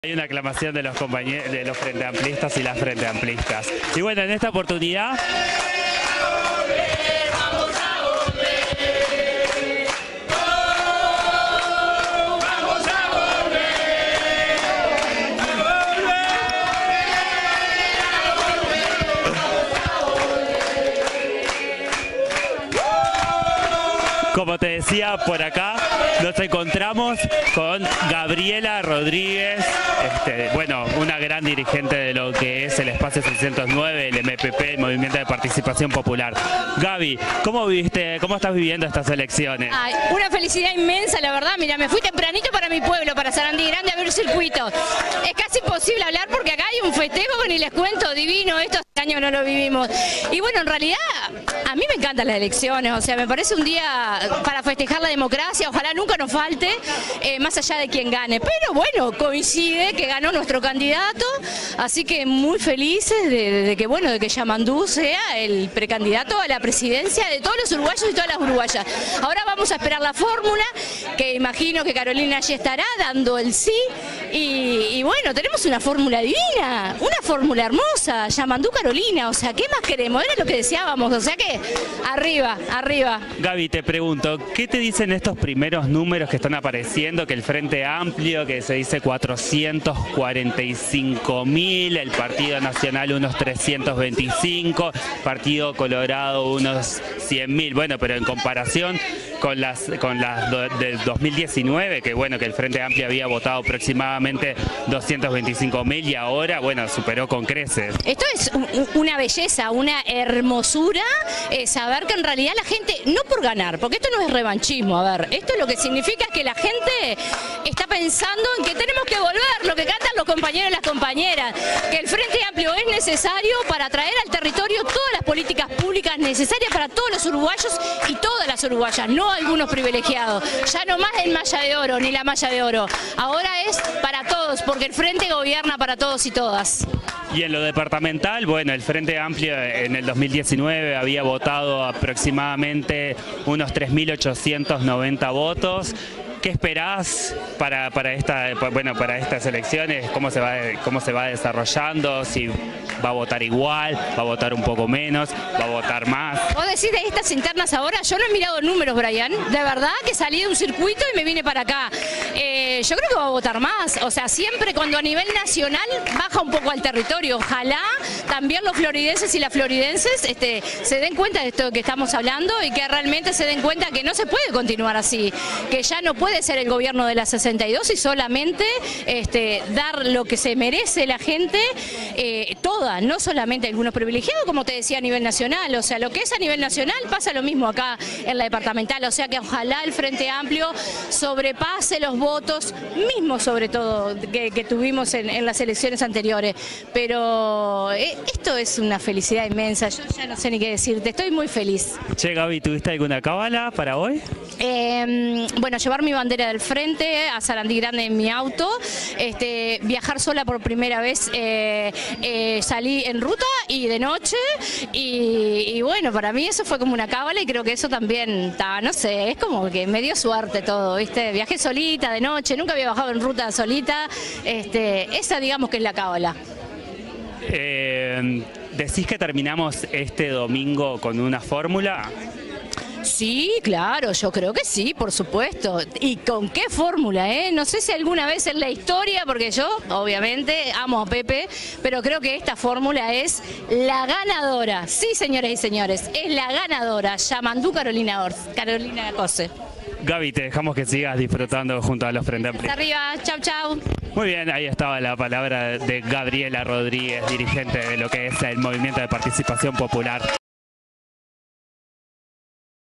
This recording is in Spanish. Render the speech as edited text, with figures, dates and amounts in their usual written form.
Hay una aclamación de los compañeros, de los frente amplistas y las frente amplistas. Y bueno, en esta oportunidad como te decía, por acá nos encontramos con Gabriela Rodríguez, bueno, una gran dirigente de lo que es el Espacio 609, el MPP, el Movimiento de Participación Popular. Gaby, ¿cómo estás viviendo estas elecciones? Ay, una felicidad inmensa, la verdad. Mira, me fui tempranito para mi pueblo, para Sarandí Grande, a ver circuito. Es casi imposible hablar porque acá hay un festejo que ni les cuento, divino, estos años no lo vivimos. Y bueno, en realidad, a mí me encantan las elecciones, o sea, me parece un día para festejar la democracia, ojalá nunca nos falte, más allá de quién gane. Pero bueno, coincide que ganó nuestro candidato, así que muy felices de que Yamandú sea el precandidato a la presidencia de todos los uruguayos y todas las uruguayas. Ahora vamos a esperar la fórmula, que imagino que Carolina allí estará dando el sí, y bueno, tenemos una fórmula divina, una fórmula hermosa, Yamandú Carolina, o sea, ¿qué más queremos? Era lo que deseábamos, o sea que arriba, arriba. Gaby, te pregunto, ¿qué te dicen estos primeros números que están apareciendo? Que el Frente Amplio, que se dice 445.000, el Partido Nacional unos 325, Partido Colorado unos 100.000, bueno, pero en comparación con las del 2019, que bueno, que el Frente Amplio había votado aproximadamente 225.000 y ahora, bueno, superó con creces. Esto es una belleza, una hermosura, saber que en realidad la gente, no por ganar, porque esto no es revanchismo, a ver, esto lo que significa es que la gente está pensando en que tenemos que volver, lo que cantan los compañeros y las compañeras, que el Frente Amplio es necesario para traer al territorio todas las políticas públicas necesarias para todos los uruguayos y todas las uruguayas, no algunos privilegiados. Ya no más el malla de oro ni la malla de oro, ahora es para todos, porque el Frente gobierna para todos y todas. Y en lo departamental, bueno, el Frente Amplio en el 2019 había votado aproximadamente unos 3.890 votos. ¿Qué esperás para estas elecciones? ¿Cómo se va desarrollando? Si va a votar igual, va a votar un poco menos, va a votar más. ¿Vos decís de estas internas ahora? Yo no he mirado números, Brian. De verdad que salí de un circuito y me vine para acá. Yo creo que va a votar más. O sea, siempre cuando a nivel nacional baja un poco al territorio. Ojalá también los floridenses y las floridenses se den cuenta de esto que estamos hablando y que realmente se den cuenta que no se puede continuar así. Que ya no puede ser el gobierno de la 62 y solamente dar lo que se merece la gente, toda, no solamente algunos privilegiados, como te decía, a nivel nacional. O sea, lo que es a nivel nacional pasa lo mismo acá en la departamental. O sea que ojalá el Frente Amplio sobrepase los votos, mismo sobre todo, que tuvimos en las elecciones anteriores. Pero esto es una felicidad inmensa, yo ya no sé ni qué decirte, estoy muy feliz. Che, Gaby, ¿tuviste alguna cábala para hoy? Bueno, llevar mi bandera del Frente a Sarandí Grande en mi auto, viajar sola por primera vez, salí en ruta y de noche y bueno, para mí eso fue como una cábala y creo que eso también, no sé, es como que me dio suerte todo, ¿viste? Viajé solita de noche, nunca había bajado en ruta solita, esa digamos que es la cábala. ¿Decís que terminamos este domingo con una fórmula? Sí, claro, yo creo que sí, por supuesto. ¿Y con qué fórmula, No sé si alguna vez en la historia, porque yo, obviamente, amo a Pepe, pero creo que esta fórmula es la ganadora. Sí, señoras y señores, es la ganadora. Yamandú Carolina José. Gaby, te dejamos que sigas disfrutando junto a los Frente Amplios. Hasta arriba, chau, chau. Muy bien, ahí estaba la palabra de Gabriela Rodríguez, dirigente de lo que es el Movimiento de Participación Popular.